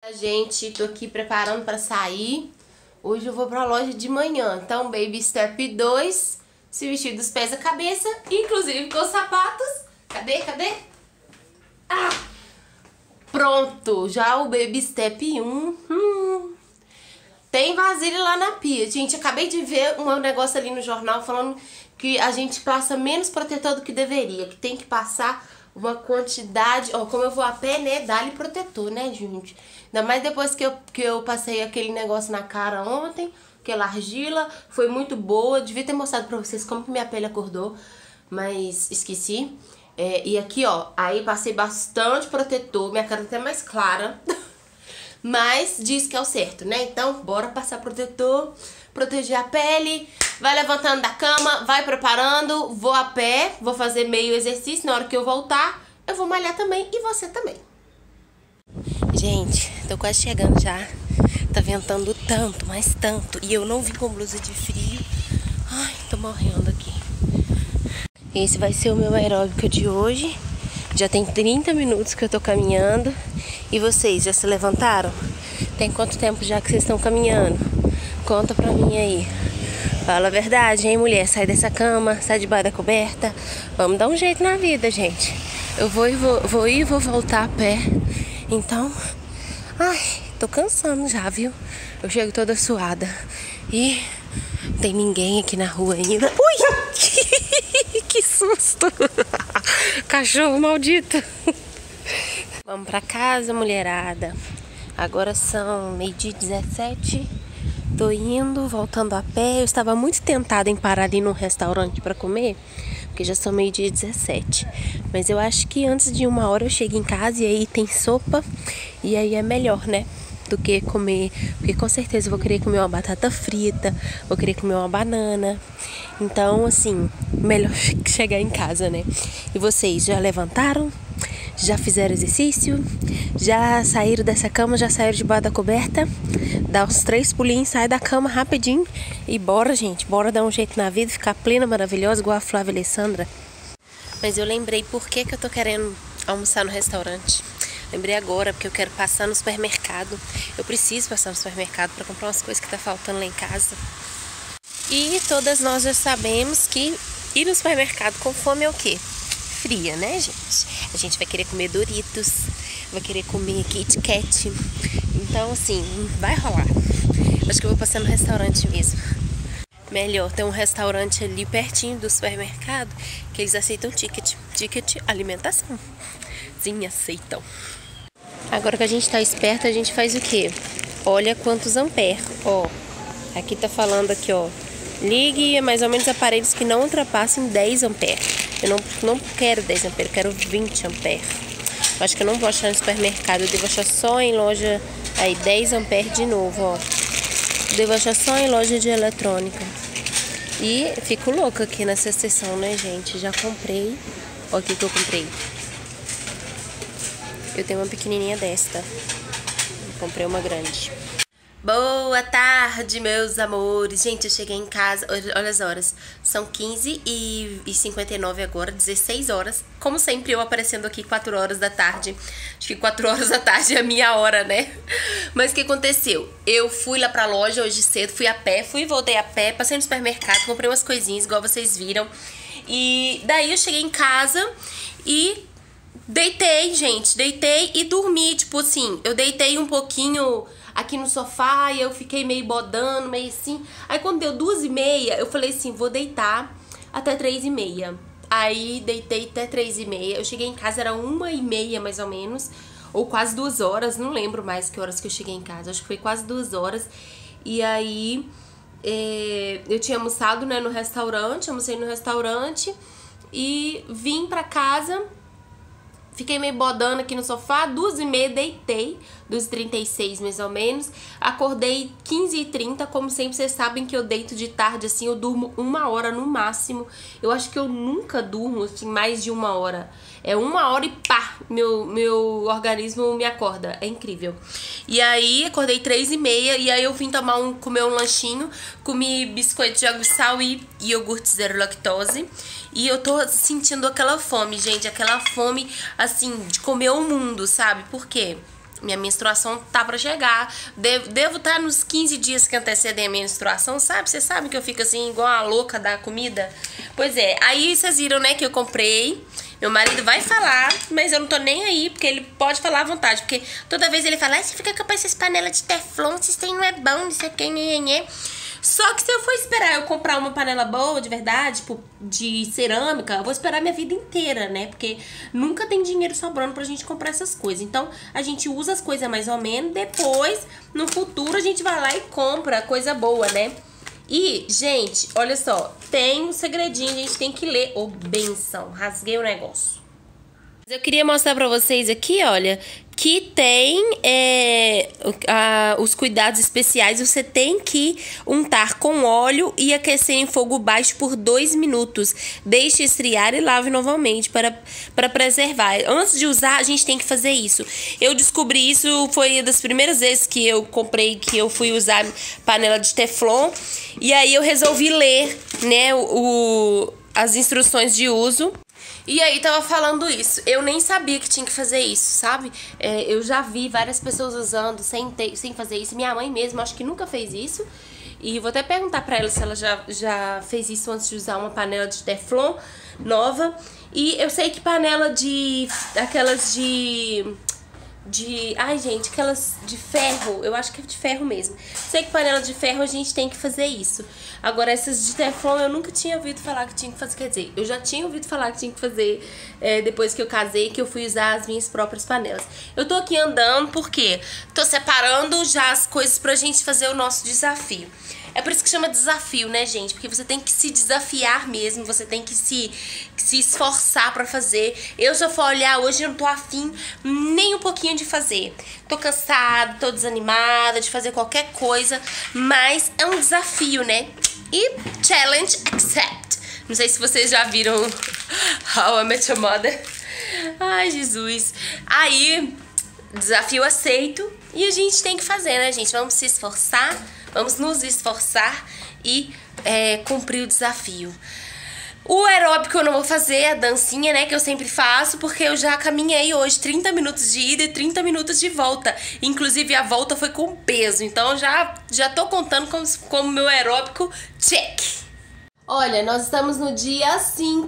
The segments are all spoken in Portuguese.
Gente, tô aqui preparando pra sair. Hoje eu vou pra loja de manhã. Então, Baby Step 2, se vestir dos pés à cabeça, inclusive com os sapatos. Cadê? Ah! Pronto, já o Baby Step 1. Tem vasilha lá na pia. Gente, acabei de ver um negócio ali no jornal falando que a gente passa menos protetor do que deveria. Que tem que passar uma quantidade... Ó, como eu vou a pé, né? Dá-lhe protetor, né, gente? Ainda mais depois que eu passei aquele negócio na cara ontem. Aquela argila. Foi muito boa. Devia ter mostrado pra vocês como que minha pele acordou. Mas esqueci. E aqui, ó. Aí passei bastante protetor. Minha cara tá até mais clara. Mas diz que é o certo, né? Então, bora passar protetor, proteger a pele. Vai levantando da cama, vai preparando. Vou a pé, vou fazer meio exercício. Na hora que eu voltar, eu vou malhar também. E você também. Gente, tô quase chegando já. Tá ventando tanto, mas tanto. E eu não vim com blusa de frio. Ai, tô morrendo aqui. Esse vai ser o meu aeróbico de hoje. Já tem 30 minutos que eu tô caminhando. E vocês, já se levantaram? Tem quanto tempo já que vocês estão caminhando? Conta pra mim aí. Fala a verdade, hein, mulher? Sai dessa cama, sai debaixo da coberta. Vamos dar um jeito na vida, gente. Eu vou e vou voltar a pé. Então, ai, tô cansando já, viu? Eu chego toda suada. E tem ninguém aqui na rua ainda. Ui! Que susto! Cachorro maldito! Vamos pra casa, mulherada. Agora são 12h17. Tô indo, voltando a pé. Eu estava muito tentada em parar ali num restaurante pra comer, porque já são 12h17. Mas eu acho que antes de 1 hora eu chego em casa e aí tem sopa. E aí é melhor, né? Do que comer. Porque com certeza eu vou querer comer uma batata frita, vou querer comer uma banana. Então, assim, melhor chegar em casa, né? E vocês já levantaram? Já fizeram exercício? Já saíram dessa cama? Já saíram debaixo da coberta? Dá uns 3 pulinhos, sai da cama rapidinho e bora, gente. Bora dar um jeito na vida, ficar plena, maravilhosa, igual a Flávia Alessandra. Mas eu lembrei por que eu tô querendo almoçar no restaurante. Lembrei agora, porque eu quero passar no supermercado. Eu preciso passar no supermercado para comprar umas coisas que tá faltando lá em casa. E todas nós já sabemos que ir no supermercado com fome é o quê? Fria, né, gente? A gente vai querer comer Doritos, vai querer comer Kit Kat. Então, assim, vai rolar. Acho que eu vou passar no restaurante mesmo. Melhor, tem um restaurante ali pertinho do supermercado que eles aceitam ticket alimentação. Sim, aceitam. Agora que a gente tá esperto, a gente faz o quê? Olha quantos amperes. Ó, aqui tá falando aqui, ó. Ligue mais ou menos aparelhos que não ultrapassem 10 amperes. Eu não quero 10 amperes, eu quero 20 amperes. Eu acho que eu não vou achar no supermercado, eu devo achar só em loja. Aí, 10 amperes de novo, ó. Devo achar só em loja de eletrônica. E fico louca aqui nessa seção, né, gente? Já comprei. Olha o que eu comprei. Eu tenho uma pequenininha desta. Comprei uma grande. Boa tarde, meus amores. Gente, eu cheguei em casa, olha as horas. São 15h59 agora, 16 horas. Como sempre, eu aparecendo aqui 4 horas da tarde. Acho que 4 horas da tarde é a minha hora, né? Mas o que aconteceu? Eu fui lá pra loja hoje cedo, fui a pé, fui e voltei a pé, passei no supermercado, comprei umas coisinhas, igual vocês viram. E daí eu cheguei em casa e deitei, gente. Deitei e dormi, tipo assim, eu deitei um pouquinho aqui no sofá e eu fiquei meio bodando, meio assim. Aí quando deu 2h30, eu falei assim, vou deitar até 3h30. Aí deitei até 3h30. Eu cheguei em casa, era 1h30 mais ou menos, ou quase 2 horas, não lembro mais que horas que eu cheguei em casa. Acho que foi quase 2 horas. E aí eu tinha almoçado, né, no restaurante, almocei no restaurante e vim pra casa. Fiquei meio bodando aqui no sofá, 2h30 deitei, 2h36 mais ou menos. Acordei 15h30, como sempre, vocês sabem que eu deito de tarde, assim, eu durmo 1 hora no máximo. Eu acho que eu nunca durmo, assim, mais de 1 hora. É 1 hora e pá, meu organismo me acorda, é incrível. E aí, acordei 3h30, e aí eu vim comer um lanchinho, comi biscoito de água e sal e iogurte zero lactose. E eu tô sentindo aquela fome, gente, aquela fome, assim, de comer o mundo, sabe? Por quê? Minha menstruação tá pra chegar. Devo estar nos 15 dias que antecedem a menstruação, sabe? Vocês sabem que eu fico assim, igual a louca da comida? Pois é, aí vocês viram, né, que eu comprei. Meu marido vai falar, mas eu não tô nem aí, porque ele pode falar à vontade. Porque toda vez ele fala, você fica com essas panelas de teflon, vocês têm, não é bom, não sei o que, nhenhenhê. Só que se eu for esperar eu comprar uma panela boa, de verdade, tipo, de cerâmica, eu vou esperar minha vida inteira, né? Porque nunca tem dinheiro sobrando pra gente comprar essas coisas. Então, a gente usa as coisas mais ou menos, depois, no futuro, a gente vai lá e compra coisa boa, né? E, gente, olha só, tem um segredinho, a gente tem que ler. Ô, benção, rasguei o negócio. Eu queria mostrar pra vocês aqui, olha, que tem os cuidados especiais. Você tem que untar com óleo e aquecer em fogo baixo por 2 minutos. Deixe esfriar e lave novamente para preservar. Antes de usar, a gente tem que fazer isso. Eu descobri isso, foi uma das primeiras vezes que eu comprei, que eu fui usar panela de teflon. E aí eu resolvi ler, né, as instruções de uso. E aí tava falando isso, eu nem sabia que tinha que fazer isso, sabe? Eu já vi várias pessoas usando sem fazer isso. Minha mãe mesmo, acho que nunca fez isso. E vou até perguntar pra ela se ela já fez isso antes de usar uma panela de teflon nova. E eu sei que panela aquelas ai, gente, aquelas de ferro, eu acho que é de ferro mesmo. Sei que panela de ferro a gente tem que fazer isso. Agora, essas de teflon eu nunca tinha ouvido falar que tinha que fazer. Quer dizer, eu já tinha ouvido falar que tinha que fazer depois que eu casei, que eu fui usar as minhas próprias panelas. Eu tô aqui andando porque tô separando já as coisas pra gente fazer o nosso desafio. É por isso que chama desafio, né, gente? Porque você tem que se desafiar mesmo, você tem que se esforçar pra fazer. Eu, se eu for olhar hoje, eu não tô afim nem um pouquinho de fazer. Tô cansada, tô desanimada de fazer qualquer coisa, mas é um desafio, né? E challenge accept. Não sei se vocês já viram How I Met Your Mother. Ai, Jesus. Aí, desafio aceito e a gente tem que fazer, né, gente? Vamos se esforçar. Vamos nos esforçar e cumprir o desafio. O aeróbico eu não vou fazer, a dancinha, né, que eu sempre faço, porque eu já caminhei hoje 30 minutos de ida e 30 minutos de volta. Inclusive, a volta foi com peso, então já tô contando como meu aeróbico check. Olha, nós estamos no dia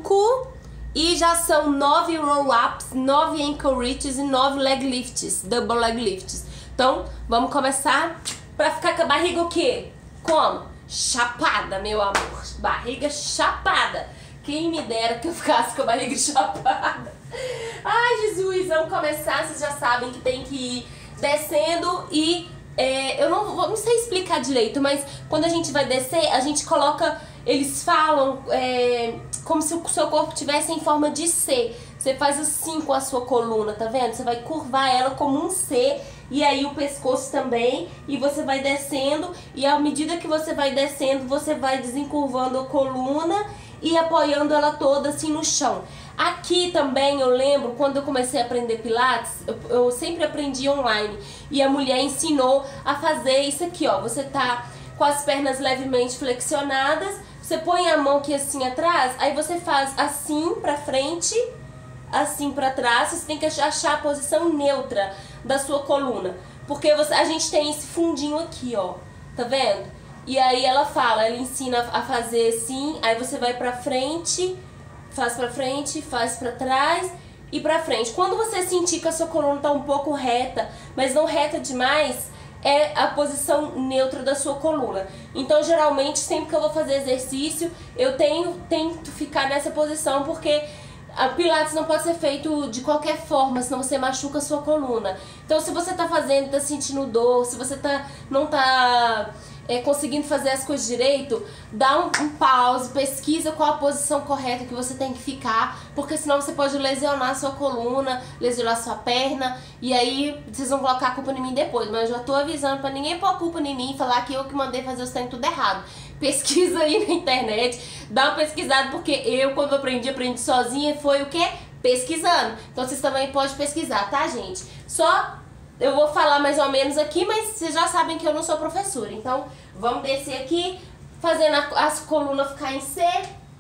5 e já são 9 roll-ups, 9 ankle reaches e 9 leg lifts, double leg lifts. Então, vamos começar. Pra ficar com a barriga o quê? Como? Chapada, meu amor. Barriga chapada. Quem me dera que eu ficasse com a barriga chapada. Ai, Jesus. Vamos começar. Vocês já sabem que tem que ir descendo e... eu não sei explicar direito, mas quando a gente vai descer, a gente coloca... Eles falam como se o seu corpo tivesse em forma de C. Você faz assim com a sua coluna, tá vendo? Você vai curvar ela como um C. E aí o pescoço também, e você vai descendo, e à medida que você vai descendo, você vai desencurvando a coluna e apoiando ela toda assim no chão. Aqui também eu lembro, quando eu comecei a aprender Pilates, eu sempre aprendi online, e a mulher ensinou a fazer isso aqui, ó. Você tá com as pernas levemente flexionadas, você põe a mão aqui assim atrás, aí você faz assim pra frente, assim pra trás, você tem que achar a posição neutra da sua coluna, porque a gente tem esse fundinho aqui, ó, tá vendo? E aí ela ensina a fazer assim, aí você vai pra frente, faz pra trás e pra frente. Quando você sentir que a sua coluna tá um pouco reta, mas não reta demais, é a posição neutra da sua coluna. Então, geralmente, sempre que eu vou fazer exercício, eu tento ficar nessa posição, porque a Pilates não pode ser feito de qualquer forma, senão você machuca a sua coluna. Então, se você tá fazendo e tá sentindo dor, se você não tá conseguindo fazer as coisas direito, dá um pause, pesquisa qual a posição correta que você tem que ficar, porque senão você pode lesionar a sua coluna, lesionar a sua perna, e aí vocês vão colocar a culpa em mim depois. Mas eu já tô avisando pra ninguém pôr a culpa em mim e falar que eu que mandei fazer os treinos tudo errado. Pesquisa aí na internet, dá uma pesquisada, porque eu, quando aprendi sozinha, foi o quê? Pesquisando. Então vocês também podem pesquisar, tá, gente? Só eu vou falar mais ou menos aqui, mas vocês já sabem que eu não sou professora. Então vamos descer aqui, fazendo as colunas ficar em C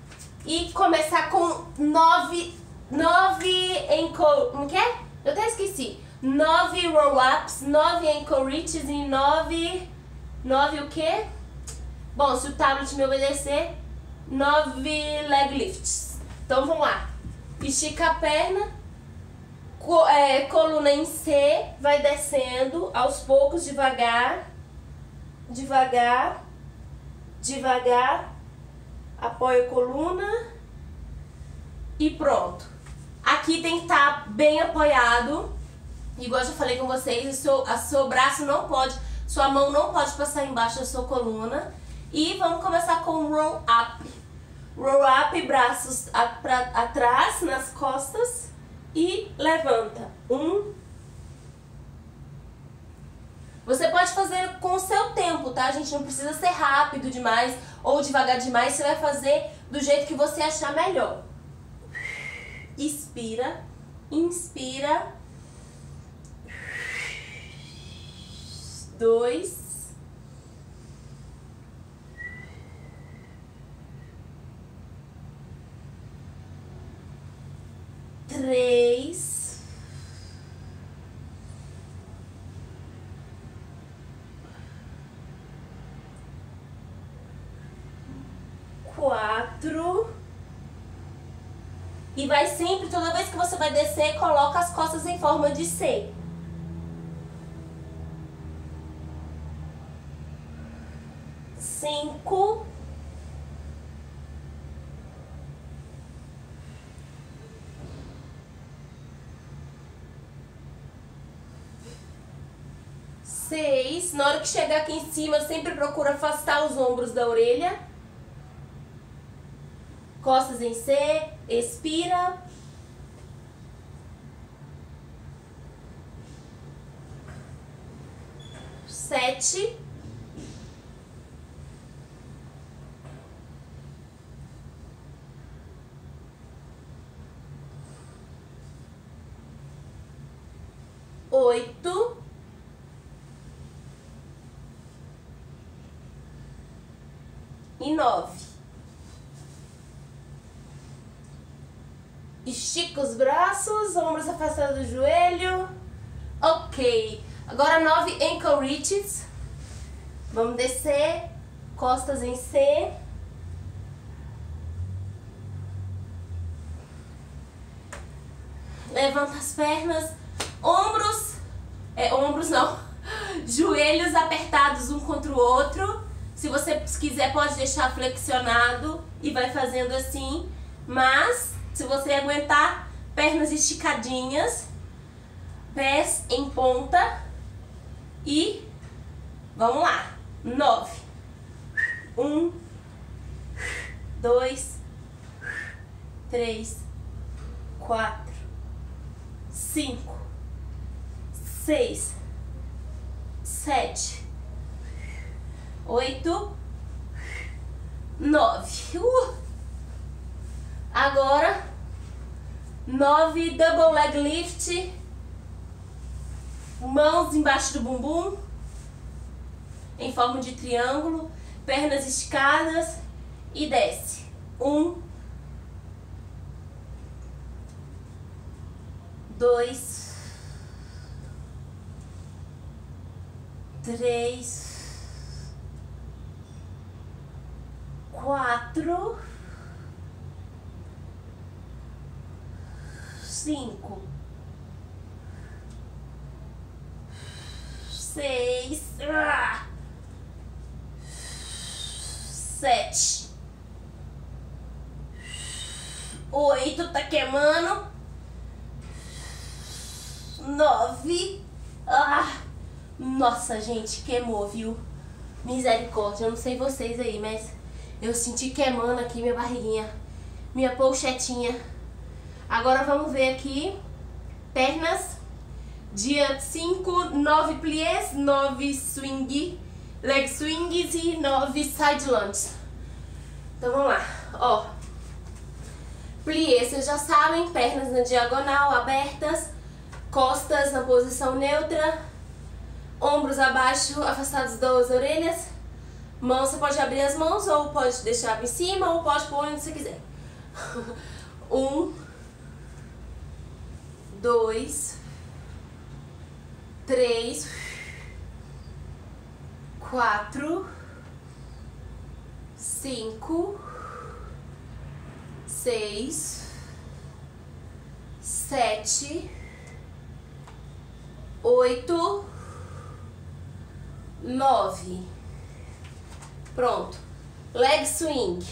e começar com 9 ankle... Como que é? Eu até esqueci. 9 roll-ups, 9 ankle reaches e 9 o quê? Bom, se o tablet me obedecer, 9 leg lifts. Então vamos lá. Estica a perna, coluna em C, vai descendo aos poucos, devagar, devagar, devagar. Apoia a coluna e pronto. Aqui tem que estar bem apoiado. Igual eu já falei com vocês, o seu braço não pode, sua mão não pode passar embaixo da sua coluna. E vamos começar com o roll up. Roll up, braços atrás, nas costas e levanta. 1. Você pode fazer com o seu tempo, tá? A gente não precisa ser rápido demais ou devagar demais. Você vai fazer do jeito que você achar melhor. Expira, inspira. 2. 3. 4. E vai sempre, toda vez que você vai descer, coloca as costas em forma de C. 5. 6. Na hora que chegar aqui em cima, sempre procura afastar os ombros da orelha. Costas em C, expira. 7. 8. 9. Estica os braços, ombros afastados do joelho. Ok. Agora 9 ankle reaches. Vamos descer. Costas em C. Levanta as pernas. Ombros. Ombros não. Joelhos apertados um contra o outro. Se você quiser, pode deixar flexionado e vai fazendo assim. Mas, se você aguentar, pernas esticadinhas, pés em ponta e vamos lá. 9. 1, 2, 3, 4, 5, 6, 7, 8, 9. Agora 9 double leg lift. Mãos embaixo do bumbum em forma de triângulo, pernas esticadas e desce. 1, 2, 3, 4, 5, 6, 7, 8, tá queimando. 9. Nossa, gente, queimou, viu? Misericórdia, eu não sei vocês aí, mas eu senti queimando aqui minha barriguinha, minha pochetinha. Agora vamos ver aqui, pernas, dia 5, 9 pliés, 9 swing, leg swings e 9 side lunges. Então vamos lá, ó. Plié, vocês já sabem, pernas na diagonal, abertas, costas na posição neutra, ombros abaixo, afastados das orelhas. Mãos, você pode abrir as mãos ou pode deixar em cima ou pode pôr onde você quiser. 1, 2, 3, 4, 5, 6, 7, 8, 9. Pronto. Leg swing.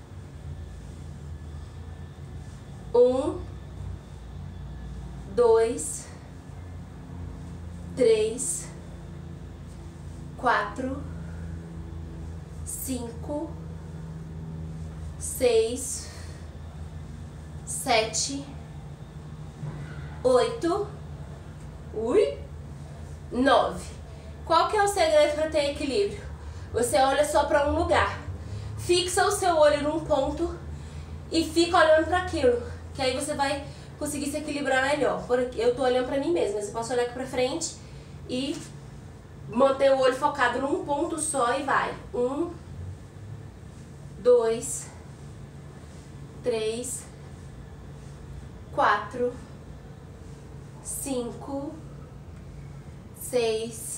1, 2, 3, 4, 5, 6, 7, 8, 9. Qual que é o segredo para ter equilíbrio? Você olha só para um lugar, fixa o seu olho num ponto e fica olhando para aquilo, que aí você vai conseguir se equilibrar melhor. Eu tô olhando para mim mesma, mas eu posso olhar aqui para frente e manter o olho focado num ponto só e vai. 1, 2, 3, 4, 5, 6,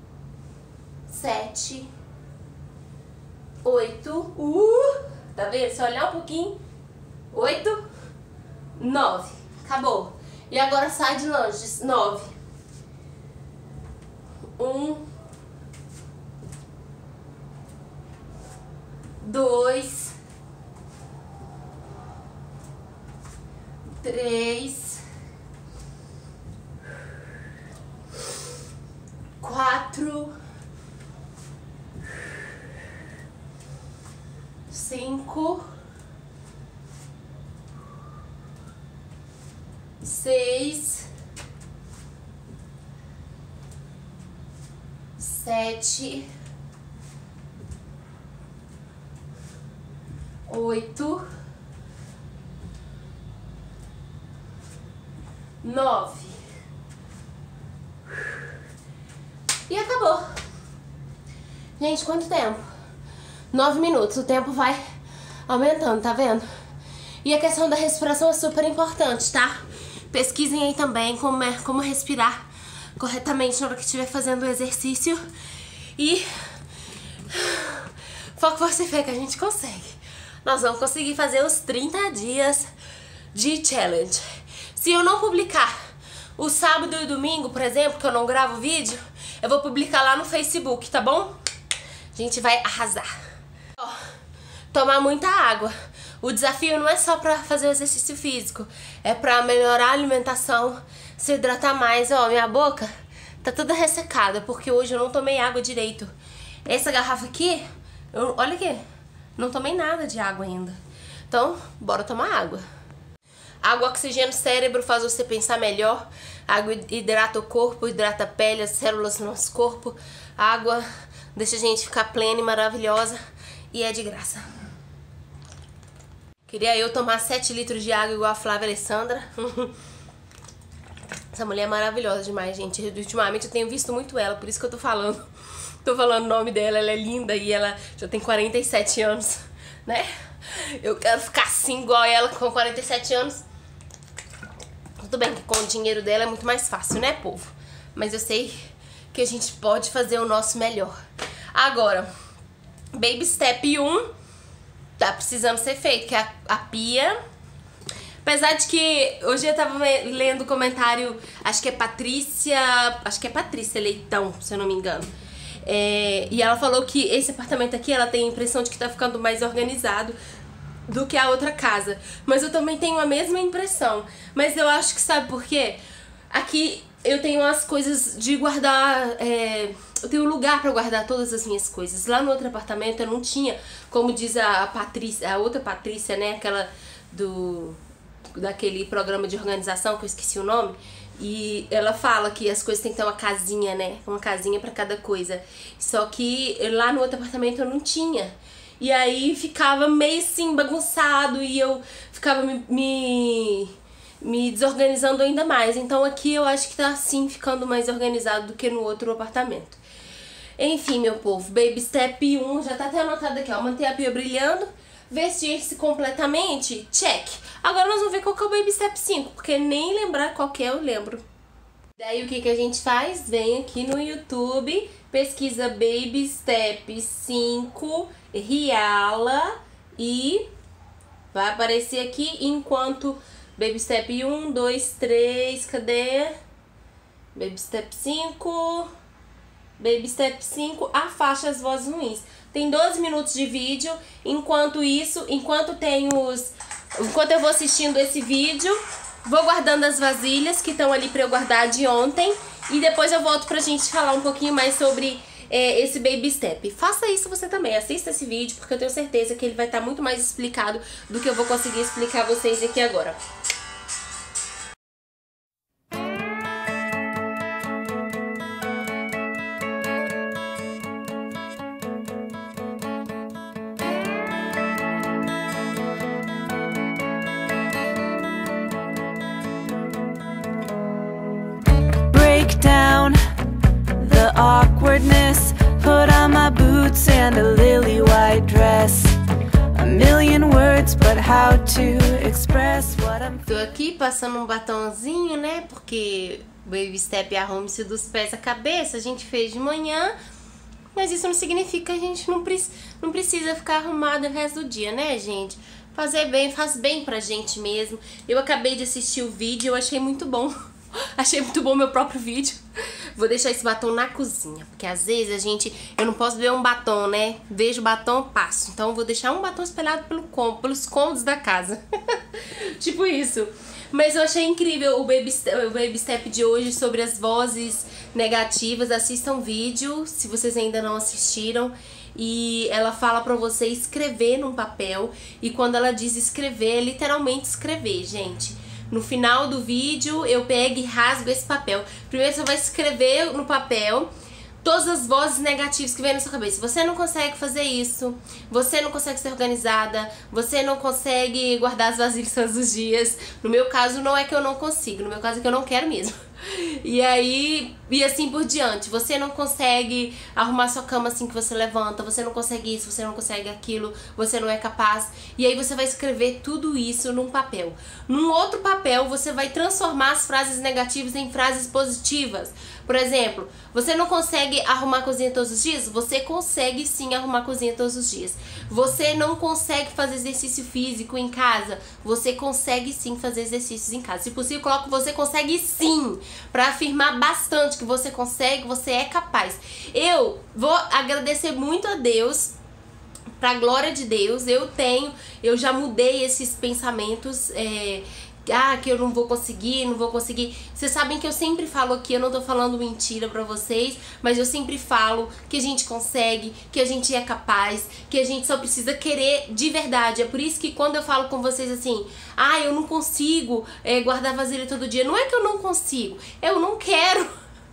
7, 8, tá vendo? Se olhar um pouquinho, 8, 9, acabou. E agora side lunges, 9. 1, 2, 3, 4, 5, 6, 7, 8, 9. E acabou. Gente, quanto tempo? 9 minutos. O tempo vai aumentando, tá vendo? E a questão da respiração é super importante, tá? Pesquisem aí também como respirar corretamente na hora que estiver fazendo o exercício. E foco, força e fé que a gente consegue. Nós vamos conseguir fazer os 30 dias de challenge. Se eu não publicar o sábado e o domingo, por exemplo, que eu não gravo vídeo, eu vou publicar lá no Facebook, tá bom? A gente vai arrasar. Ó, tomar muita água. O desafio não é só pra fazer o exercício físico, é pra melhorar a alimentação, se hidratar mais. Ó, minha boca tá toda ressecada, porque hoje eu não tomei água direito. Essa garrafa aqui, olha aqui, não tomei nada de água ainda. Então, bora tomar água. Água oxigena o cérebro, faz você pensar melhor. Água hidrata o corpo, hidrata a pele, as células do nosso corpo. Água deixa a gente ficar plena e maravilhosa e é de graça. Queria eu tomar 7 litros de água igual a Flávia Alessandra. Essa mulher é maravilhosa demais, gente. Ultimamente eu tenho visto muito ela, por isso que eu tô falando. Tô falando o nome dela, ela é linda e ela já tem 47 anos, né? Eu quero ficar assim igual ela com 47 anos. Tudo bem que com o dinheiro dela é muito mais fácil, né, povo? Mas eu sei que a gente pode fazer o nosso melhor. Agora, Baby Step 1 tá precisando ser feito, que é a pia. Apesar de que hoje eu tava lendo o comentário, acho que é Patrícia Leitão, se eu não me engano. E ela falou que esse apartamento aqui, ela tem a impressão de que tá ficando mais organizado do que a outra casa. Mas eu também tenho a mesma impressão. Mas eu acho que, sabe por quê? Aqui eu tenho as coisas de guardar... eu tenho lugar pra guardar todas as minhas coisas. Lá no outro apartamento eu não tinha, como diz a Patrícia, a outra Patrícia, né? Aquela daquele programa de organização, que eu esqueci o nome. E ela fala que as coisas tem que ter uma casinha, né? Uma casinha pra cada coisa. Só que lá no outro apartamento eu não tinha. E aí ficava meio assim bagunçado e eu ficava me desorganizando ainda mais. Então aqui eu acho que tá assim ficando mais organizado do que no outro apartamento. Enfim, meu povo, Baby Step 1 já tá até anotado aqui, ó. Manter a pia brilhando, vestir-se completamente, check. Agora nós vamos ver qual que é o Baby Step 5, porque nem lembrar qual que é eu lembro. Daí o que a gente faz? Vem aqui no YouTube, pesquisa Baby Step 5, Riala e vai aparecer aqui enquanto Baby Step 1, 2, 3, cadê? Baby Step 5, Baby Step 5, afasta as vozes ruins. Tem 12 minutos de vídeo, enquanto isso, enquanto eu vou assistindo esse vídeo, vou guardando as vasilhas que estão ali pra eu guardar de ontem. E depois eu volto pra gente falar um pouquinho mais sobre esse Baby Step. Faça isso você também, assista esse vídeo, porque eu tenho certeza que ele vai estar muito mais explicado do que eu vou conseguir explicar a vocês aqui agora. Down the awkwardness, put on my boots and a lily white dress. A million words, but how to express what I'm feeling. Tô aqui passando um batonzinho, né? Porque Baby Step arrume-se dos pés à cabeça. A gente fez de manhã, mas isso não significa que a gente não precisa ficar arrumado o resto do dia, né, gente? Fazer bem, faz bem pra gente mesmo. Eu acabei de assistir o vídeo, eu achei muito bom. Achei muito bom meu próprio vídeo. Vou deixar esse batom na cozinha, porque às vezes eu não posso ver um batom, né? Vejo o batom, passo. Então eu vou deixar um batom espalhado pelos cômodos da casa. Tipo isso. Mas eu achei incrível o Baby Step de hoje sobre as vozes negativas. Assistam o vídeo, se vocês ainda não assistiram. E ela fala pra você escrever num papel. E quando ela diz escrever, é literalmente escrever, gente. No final do vídeo, eu pego e rasgo esse papel. Primeiro você vai escrever no papel todas as vozes negativas que vem na sua cabeça. Você não consegue fazer isso, você não consegue ser organizada, você não consegue guardar as vasilhas todos os dias. No meu caso, não é que eu não consigo, no meu caso é que eu não quero mesmo. E aí, e assim por diante. Você não consegue arrumar sua cama assim que você levanta, você não consegue isso, você não consegue aquilo, você não é capaz. E aí você vai escrever tudo isso num papel. Num outro papel, você vai transformar as frases negativas em frases positivas. Por exemplo, você não consegue arrumar a cozinha todos os dias? Você consegue sim arrumar a cozinha todos os dias. Você não consegue fazer exercício físico em casa? Você consegue sim fazer exercícios em casa. Se possível, coloco você consegue sim, para afirmar bastante que você consegue, você é capaz. Eu vou agradecer muito a Deus, pra glória de Deus. Eu já mudei esses pensamentos, que eu não vou conseguir. Vocês sabem que eu sempre falo aqui, eu não tô falando mentira pra vocês, mas eu sempre falo que a gente consegue, que a gente é capaz, que a gente só precisa querer de verdade. É por isso que quando eu falo com vocês assim, eu não consigo guardar vasilha todo dia, não é que eu não consigo, eu não quero.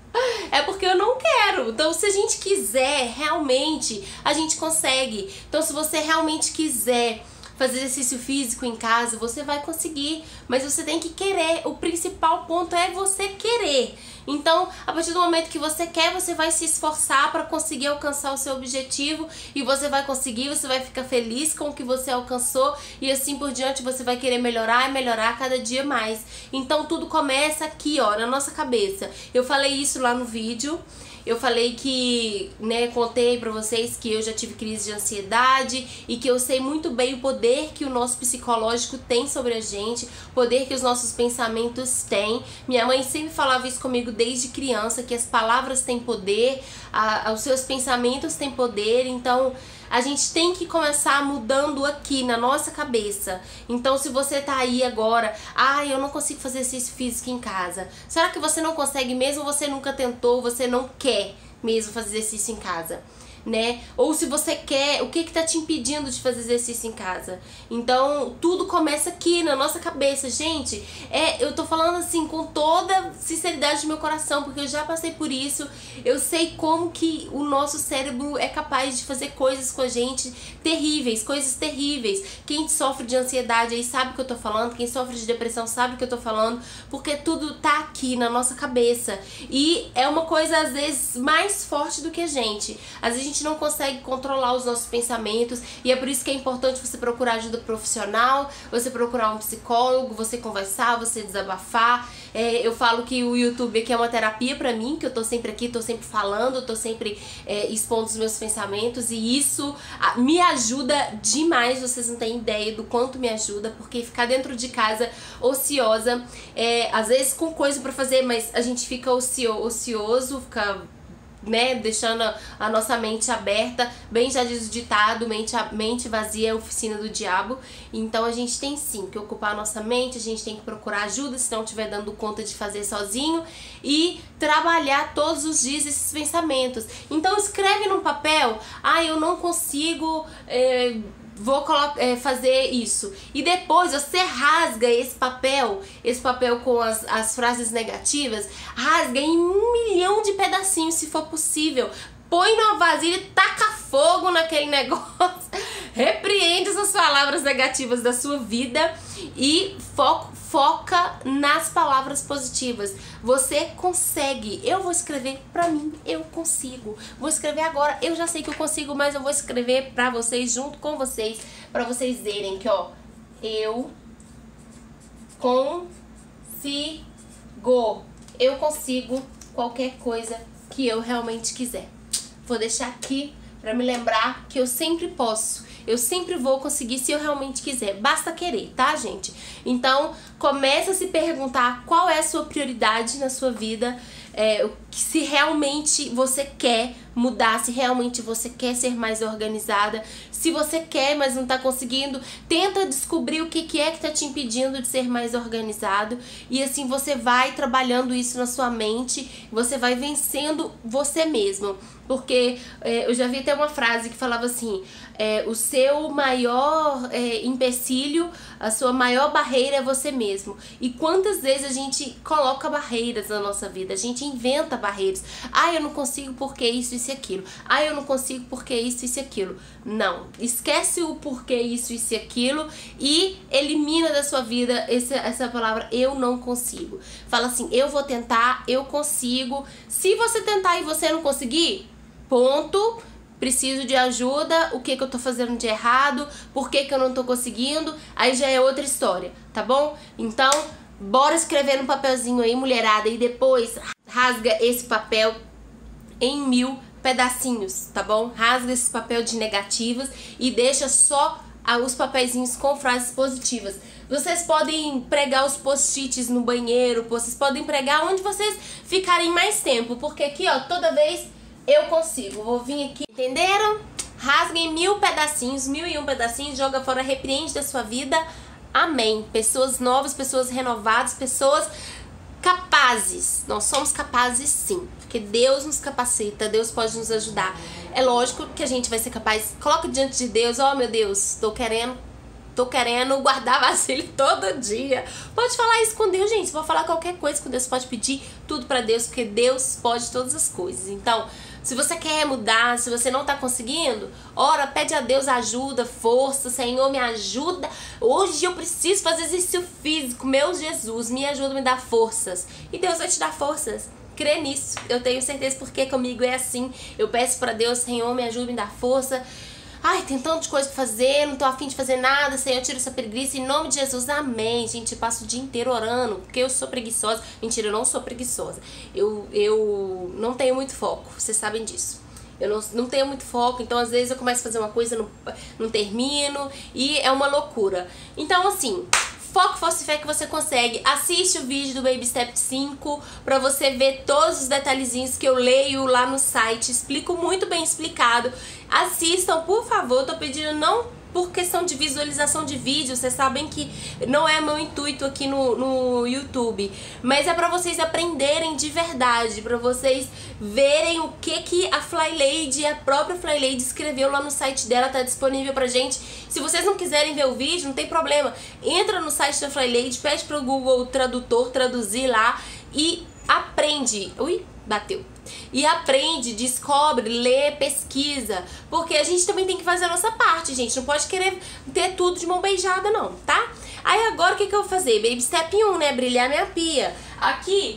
É porque eu não quero. Então se a gente quiser, realmente, a gente consegue. Então se você realmente quiser fazer exercício físico em casa, você vai conseguir, mas você tem que querer. O principal ponto é você querer. Então, a partir do momento que você quer, você vai se esforçar para conseguir alcançar o seu objetivo, e você vai conseguir, você vai ficar feliz com o que você alcançou, e assim por diante você vai querer melhorar e melhorar cada dia mais. Então tudo começa aqui, ó, na nossa cabeça. Eu falei isso lá no vídeo. Eu falei que, contei pra vocês que eu já tive crise de ansiedade e que eu sei muito bem o poder que o nosso psicológico tem sobre a gente, o poder que os nossos pensamentos têm. Minha mãe sempre falava isso comigo desde criança, que as palavras têm poder, os seus pensamentos têm poder. Então a gente tem que começar mudando aqui na nossa cabeça. Então se você tá aí agora, eu não consigo fazer exercício físico em casa. Será que você não consegue mesmo? Você nunca tentou, você não quer mesmo fazer exercício em casa, né? Ou se você quer, o que tá te impedindo de fazer exercício em casa? Então tudo começa aqui na nossa cabeça, gente. Eu tô falando assim com toda sinceridade do meu coração, porque eu já passei por isso. Eu sei como que o nosso cérebro é capaz de fazer coisas com a gente terríveis, coisas terríveis. Quem sofre de ansiedade aí sabe o que eu tô falando, quem sofre de depressão sabe o que eu tô falando, porque tudo tá aqui na nossa cabeça. E é uma coisa às vezes mais forte do que a gente. Às vezes gente não consegue controlar os nossos pensamentos, e é por isso que é importante você procurar ajuda profissional, você procurar um psicólogo, você conversar, você desabafar. Eu falo que o YouTube aqui é uma terapia pra mim, que eu tô sempre aqui, tô sempre falando, tô sempre expondo os meus pensamentos, e isso me ajuda demais. Vocês não têm ideia do quanto me ajuda, porque ficar dentro de casa ociosa, às vezes com coisa pra fazer, mas a gente fica ocioso, fica, né, deixando a nossa mente aberta. Bem já diz o ditado, mente vazia é a oficina do diabo. Então a gente tem sim que ocupar a nossa mente, a gente tem que procurar ajuda se não estiver dando conta de fazer sozinho, e trabalhar todos os dias esses pensamentos. Então escreve num papel: eu não consigo, vou fazer isso. E depois você rasga esse papel com as frases negativas, rasga em 1 milhão de pedacinhos, se for possível. Põe numa vasilha e taca fogo naquele negócio. Repreende essas palavras negativas da sua vida e foca nas palavras positivas. Você consegue. Eu vou escrever pra mim, eu consigo. Vou escrever agora, eu já sei que eu consigo, mas eu vou escrever pra vocês, junto com vocês, pra vocês verem que, eu consigo. Eu consigo qualquer coisa que eu realmente quiser. Vou deixar aqui pra me lembrar que eu sempre posso. Eu sempre vou conseguir se eu realmente quiser. Basta querer, tá, gente? Então, começa a se perguntar qual é a sua prioridade na sua vida. Se realmente você quer mudar, se realmente você quer ser mais organizada. Se você quer, mas não tá conseguindo, tenta descobrir o que é que tá te impedindo de ser mais organizado. E assim você vai trabalhando isso na sua mente, você vai vencendo você mesmo. Porque eu já vi até uma frase que falava assim: o seu maior empecilho, a sua maior barreira é você mesmo. E quantas vezes a gente coloca barreiras na nossa vida, a gente inventa barreiras. Eu não consigo porque isso e aquilo. Eu não consigo porque isso e aquilo. Não, esquece o porquê isso e aquilo e elimina da sua vida essa palavra eu não consigo. Fala assim: eu vou tentar, eu consigo. Se você tentar e você não conseguir, ponto. Preciso de ajuda, o que eu tô fazendo de errado, por que eu não tô conseguindo, aí já é outra história, tá bom? Então, bora escrever no papelzinho aí, mulherada, e depois rasga esse papel em 1000 pedacinhos, tá bom? Rasga esse papel de negativas e deixa só os papeizinhos com frases positivas. Vocês podem pregar os post-its no banheiro, vocês podem pregar onde vocês ficarem mais tempo, porque aqui, toda vez eu consigo. Vou vir aqui, entenderam? Rasga em 1000 pedacinhos, 1001 pedacinhos, joga fora, repreende da sua vida. Amém. Pessoas novas, pessoas renovadas, pessoas capazes. Nós somos capazes sim, porque Deus nos capacita, Deus pode nos ajudar. É lógico que a gente vai ser capaz. Coloca diante de Deus: meu Deus, tô querendo guardar vasilha todo dia. Pode falar isso com Deus, gente. Pode falar qualquer coisa com Deus, pode pedir tudo pra Deus, porque Deus pode todas as coisas. Então, se você quer mudar, se você não tá conseguindo, ora, pede a Deus ajuda, força. Senhor, me ajuda. Hoje eu preciso fazer exercício físico. Meu Jesus, me ajuda, me dá forças. E Deus vai te dar forças. Crê nisso. Eu tenho certeza, porque comigo é assim. Eu peço pra Deus: Senhor, me ajuda, me dá força. Tem tanta coisa pra fazer, não tô afim de fazer nada, Senhor, tira essa preguiça em nome de Jesus, amém. Gente, eu passo o dia inteiro orando, porque eu sou preguiçosa. Mentira, eu não sou preguiçosa. Eu não tenho muito foco, vocês sabem disso. Eu não tenho muito foco, então às vezes eu começo a fazer uma coisa, não termino, e é uma loucura. Então assim, foco, força e fé que você consegue. Assiste o vídeo do Baby Step 5 pra você ver todos os detalhezinhos que eu leio lá no site. Explico muito bem explicado. Assistam, por favor. Tô pedindo não por questão de visualização de vídeo. Vocês sabem que não é meu intuito aqui no YouTube, mas é pra vocês aprenderem de verdade, pra vocês verem o que a Fly Lady, a própria Fly Lady, escreveu lá no site dela. Tá disponível pra gente. Se vocês não quiserem ver o vídeo, não tem problema. Entra no site da Fly Lady, pede pro Google Tradutor traduzir lá e aprende. Ui, bateu. E aprende, descobre, lê, pesquisa. Porque a gente também tem que fazer a nossa parte, gente. Não pode querer ter tudo de mão beijada, não, tá? Aí agora o que eu vou fazer? Baby Step 1, né? Brilhar minha pia. Aqui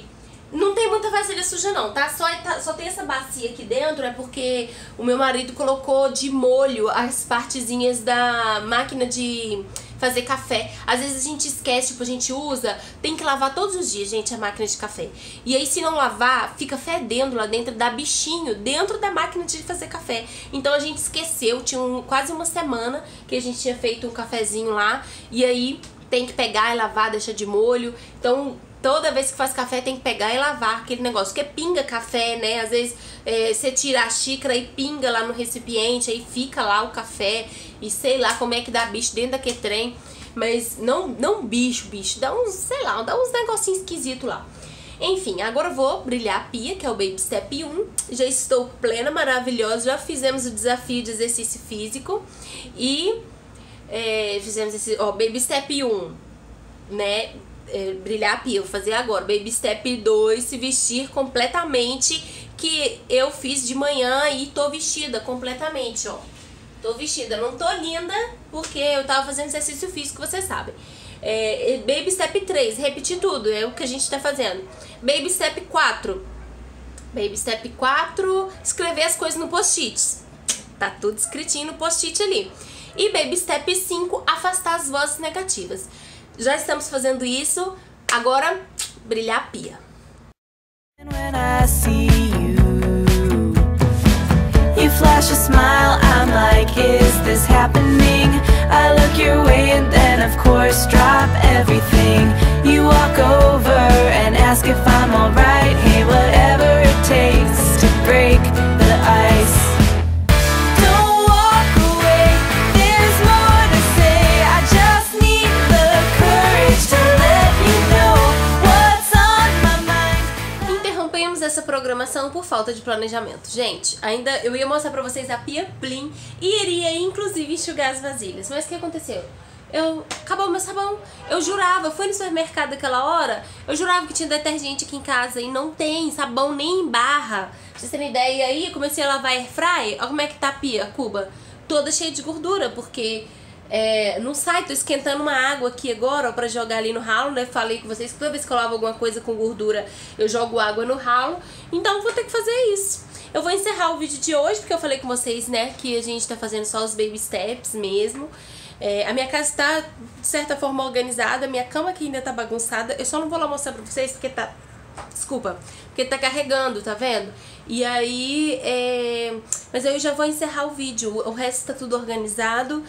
Não tem muita vasilha suja não, tá? Só tem essa bacia aqui dentro, é porque o meu marido colocou de molho as partezinhas da máquina de fazer café. Às vezes a gente esquece, tipo, a gente usa, tem que lavar todos os dias, gente, a máquina de café. E aí se não lavar, fica fedendo lá dentro, dá bichinho dentro da máquina de fazer café. Então a gente esqueceu, tinha quase uma semana que a gente tinha feito um cafezinho lá, e aí tem que pegar e lavar, deixar de molho. Então toda vez que faz café tem que pegar e lavar aquele negócio, porque pinga café, né? Às vezes você tira a xícara e pinga lá no recipiente, aí fica lá o café, e sei lá como é que dá bicho dentro daquele trem. Mas não bicho, dá uns, sei lá, dá uns negocinhos esquisitos lá. Enfim, agora eu vou brilhar a pia, que é o Baby Step 1. Já estou plena, maravilhosa, já fizemos o desafio de exercício físico. E fizemos esse, ó, Baby Step 1, né? Brilhar a pia, vou fazer agora. Baby Step 2, se vestir completamente, que eu fiz de manhã e tô vestida completamente, ó. Tô vestida, não tô linda, porque eu tava fazendo exercício físico, vocês sabem. Baby Step 3, repetir tudo, é o que a gente tá fazendo. Baby Step 4. Baby Step 4, escrever as coisas no post-its. Tá tudo escritinho no post-it ali. E Baby Step 5, afastar as vozes negativas. Já estamos fazendo isso, agora brilhar a pia. When I see you, you flash a smile, I'm like, is this happening? I look your way and then of course drop everything. You walk over and ask if I'm alright. Hey, whatever it takes to break the ice. Essa programação por falta de planejamento. Gente, ainda eu ia mostrar pra vocês a pia Plim e iria inclusive enxugar as vasilhas. Mas o que aconteceu? Acabou meu sabão. Eu jurava, eu fui no supermercado aquela hora, eu jurava que tinha detergente aqui em casa e não tem sabão nem em barra. Pra vocês terem ideia, e aí eu comecei a lavar airfryer. Olha como é que tá a pia, a cuba. Toda cheia de gordura, porque não sai, tô esquentando uma água aqui agora, ó, pra jogar ali no ralo, né? Falei com vocês que toda vez que eu lavo alguma coisa com gordura, eu jogo água no ralo. Então vou ter que fazer isso. Eu vou encerrar o vídeo de hoje, porque eu falei com vocês, né, que a gente tá fazendo só os baby steps mesmo. A minha casa tá, de certa forma, organizada. Minha cama aqui ainda tá bagunçada. Eu só não vou lá mostrar pra vocês porque tá... Desculpa. Porque tá carregando, tá vendo? E aí... Mas eu já vou encerrar o vídeo. O resto tá tudo organizado.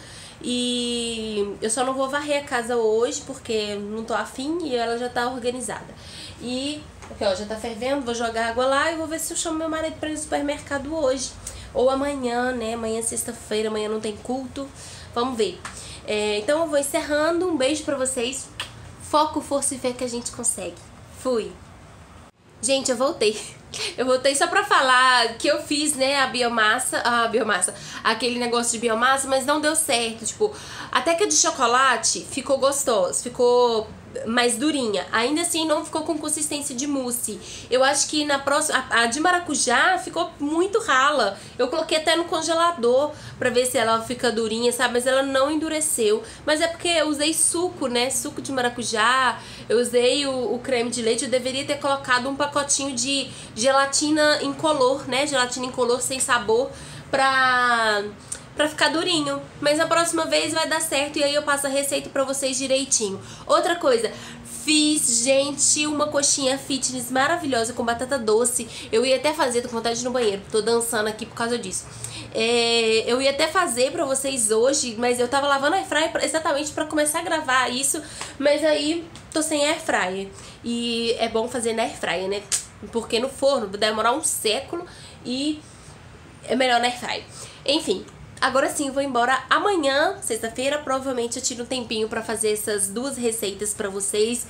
E eu só não vou varrer a casa hoje, porque não tô afim e ela já tá organizada. E, aqui ó, já tá fervendo, vou jogar água lá e vou ver se eu chamo meu marido pra ir no supermercado hoje. Ou amanhã, né? Amanhã é sexta-feira, amanhã não tem culto. Vamos ver. Então eu vou encerrando. Um beijo pra vocês. Foco, força e fé que a gente consegue. Fui! Gente, eu voltei. Eu voltei só pra falar que eu fiz, né, a biomassa, aquele negócio de biomassa, mas não deu certo, tipo, até que a de chocolate ficou gostoso, ficou mais durinha, ainda assim não ficou com consistência de mousse. Eu acho que na próxima, a de maracujá ficou muito rala, eu coloquei até no congelador pra ver se ela fica durinha, sabe, mas ela não endureceu, mas é porque eu usei suco, né, suco de maracujá, eu usei o creme de leite, eu deveria ter colocado um pacotinho de gelatina incolor, né, gelatina incolor sem sabor pra ficar durinho, mas a próxima vez vai dar certo e aí eu passo a receita pra vocês direitinho. Outra coisa, fiz, gente, uma coxinha fitness maravilhosa com batata doce. Eu ia até fazer, tô com vontade de ir no banheiro, tô dançando aqui por causa disso. Eu ia até fazer pra vocês hoje, mas eu tava lavando a airfryer exatamente pra começar a gravar isso, mas aí tô sem airfryer. E é bom fazer na airfryer, né? Porque no forno vai demorar um século e é melhor na airfryer. Enfim, agora sim eu vou embora. Amanhã, sexta-feira, provavelmente eu tiro um tempinho pra fazer essas duas receitas pra vocês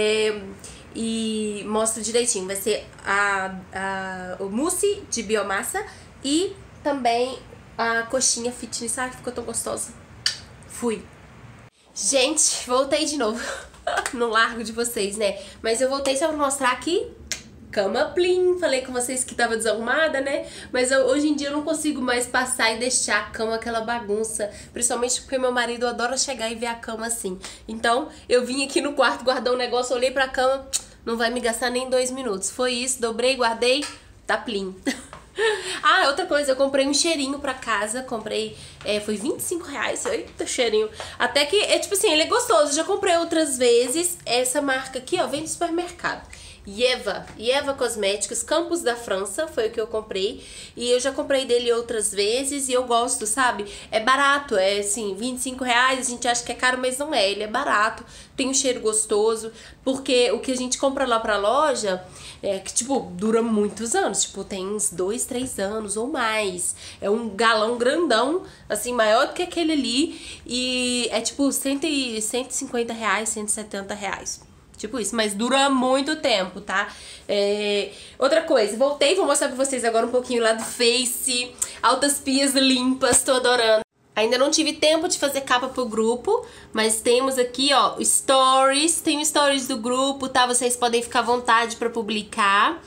e mostro direitinho. Vai ser o mousse de biomassa e também a coxinha fitness. Ai, ficou tão gostosa. Fui. Gente, voltei de novo. Não largo de vocês, né? Mas eu voltei só pra mostrar aqui. Cama Plim, falei com vocês que tava desarrumada, né? Mas hoje em dia eu não consigo mais passar e deixar a cama aquela bagunça. Principalmente porque meu marido adora chegar e ver a cama assim. Então, eu vim aqui no quarto guardar um negócio, olhei pra cama, Não vai me gastar nem 2 minutos. Foi isso, dobrei, guardei, tá plim. Ah, outra coisa, eu comprei um cheirinho pra casa. Comprei, foi R$25. Eita, cheirinho. Até que, tipo assim, ele é gostoso. Já comprei outras vezes. Essa marca aqui, ó, vem do supermercado. Ieva Cosméticos, Campos da França, foi o que eu comprei. E eu já comprei dele outras vezes e eu gosto, sabe? É barato, é assim, R$25. A gente acha que é caro, mas não é. Ele é barato, tem um cheiro gostoso. Porque o que a gente compra lá pra loja que, tipo, dura muitos anos. Tipo, tem uns 2, 3 anos ou mais. É um galão grandão, assim, maior do que aquele ali. E é tipo R$150, R$170. Tipo isso, mas dura muito tempo, tá? Outra coisa, voltei, vou mostrar pra vocês agora um pouquinho lá do Face. Altas pias limpas, tô adorando. Ainda não tive tempo de fazer capa pro grupo, mas temos aqui, ó, stories. Tem stories do grupo, tá? Vocês podem ficar à vontade pra publicar.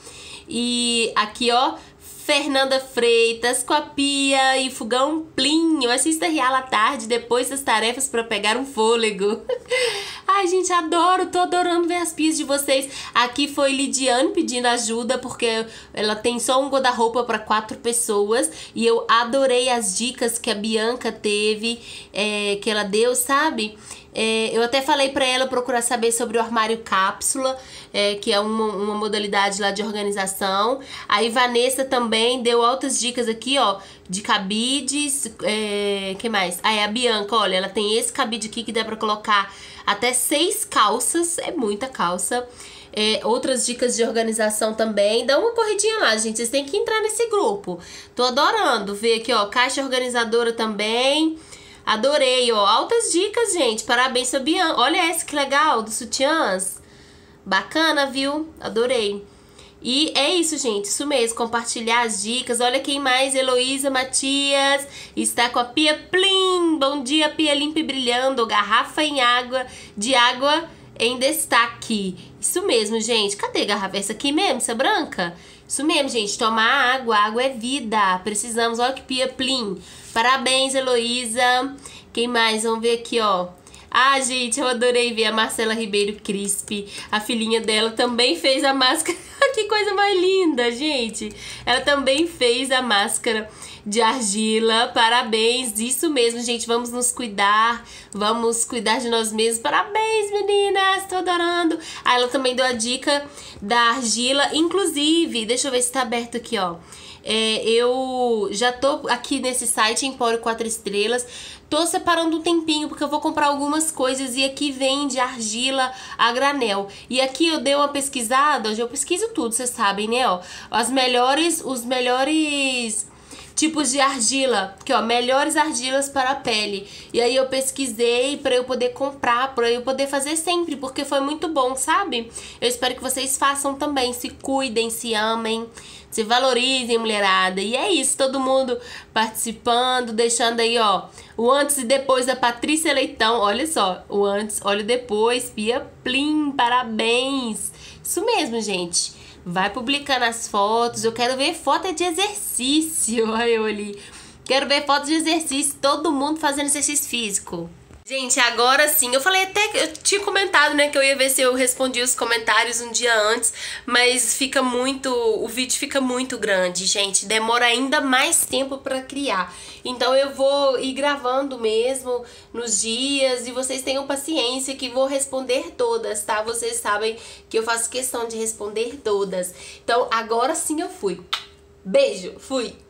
E aqui, ó, Fernanda Freitas com a pia e fogão plim. Eu assisto a Real à tarde depois das tarefas pra pegar um fôlego. Ai, gente, adoro, tô adorando ver as pias de vocês. Aqui foi Lidiane pedindo ajuda porque ela tem só um guarda-roupa pra 4 pessoas. E eu adorei as dicas que a Bianca teve, que ela deu, sabe? Eu até falei pra ela procurar saber sobre o armário cápsula, que é uma modalidade lá de organização. Aí Vanessa também deu altas dicas aqui, ó, de cabides. Que mais? Aí a Bianca, olha, ela tem esse cabide aqui que dá pra colocar até 6 calças, é muita calça. Outras dicas de organização também. Dá uma corridinha lá, gente, vocês têm que entrar nesse grupo. Tô adorando ver aqui, ó, caixa organizadora também. Adorei, ó, altas dicas, gente. Parabéns, Fabiana. Olha esse que legal, dos sutiãs. Bacana, viu? Adorei. E é isso, gente, isso mesmo, compartilhar as dicas. Olha quem mais, Heloísa Matias, está com a pia plim. Bom dia, pia limpa e brilhando, garrafa de água em destaque. Isso mesmo, gente. Cadê a garrafa? Essa aqui mesmo, essa branca? Isso mesmo, gente, tomar água, água é vida. Precisamos, olha que pia plim. Parabéns, Heloísa. Quem mais? Vamos ver aqui, ó. Ah, gente, eu adorei ver a Marcela Ribeiro Crispi. A filhinha dela também fez a máscara. Que coisa mais linda, gente. Ela também fez a máscara de argila. Parabéns, isso mesmo, gente. Vamos nos cuidar. Vamos cuidar de nós mesmos. Parabéns, meninas. Tô adorando. Ah, ela também deu a dica da argila. Inclusive, deixa eu ver se tá aberto aqui, ó. Eu já tô aqui nesse site, Empório 4 Estrelas. Tô separando um tempinho porque eu vou comprar algumas coisas e aqui vende argila a granel. E aqui eu dei uma pesquisada, hoje eu pesquiso tudo, vocês sabem, né, ó. Os melhores tipos de argila, que ó, melhores argilas para a pele. E aí eu pesquisei para eu poder comprar, para eu poder fazer sempre, porque foi muito bom, sabe? Eu espero que vocês façam também, se cuidem, se amem, se valorizem, mulherada. E é isso, todo mundo participando, deixando aí, ó, o antes e depois da Patrícia Leitão. Olha só, o antes, olha o depois, Pia Plim, parabéns. Isso mesmo, gente. Vai publicando as fotos. Eu quero ver foto de exercício. Olha eu ali. Quero ver fotos de exercício, todo mundo fazendo exercício físico. Gente, agora sim, eu falei até que eu tinha comentado, né, que eu ia ver se eu respondia os comentários um dia antes, mas fica muito, o vídeo fica muito grande, gente, demora ainda mais tempo pra criar. Então eu vou ir gravando mesmo nos dias e vocês tenham paciência que vou responder todas, tá? Vocês sabem que eu faço questão de responder todas. Então agora sim eu fui. Beijo, fui!